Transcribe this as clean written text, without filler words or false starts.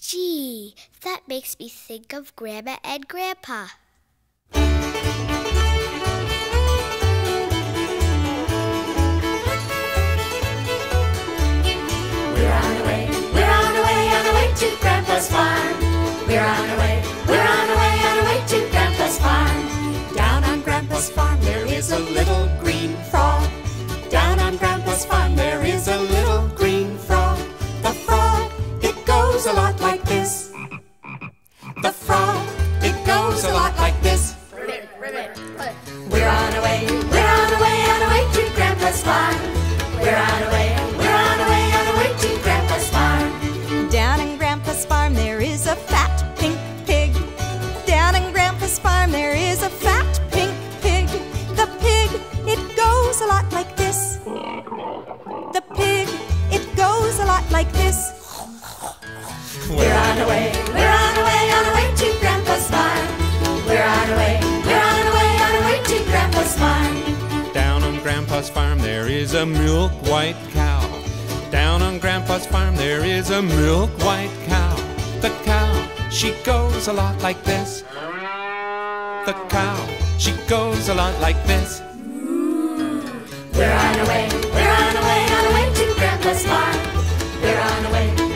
Gee, that makes me think of Grandma and Grandpa. We're on our way to Grandpa's farm. We're on our way to Grandpa's farm. Down on Grandpa's farm there is a little green frog. Down on Grandpa's farm there is a little green frog. The frog, it goes a lot like this. The frog, it goes a lot like this. We're on our way to Grandpa's farm. We're on our way to Grandpa's farm. Down in Grandpa's farm there is a fat pink pig. Down in Grandpa's farm there is a fat pink pig. The pig, it goes a lot like this. The pig, it goes a lot like this. We're on our way to Grandpa's farm. We're on our way to Grandpa's farm. Down on Grandpa's farm there is a milk white cow. Down on Grandpa's farm there is a milk white cow. The cow, she goes a lot like this. The cow, she goes a lot like this. We're on our way to Grandpa's farm. We're on our way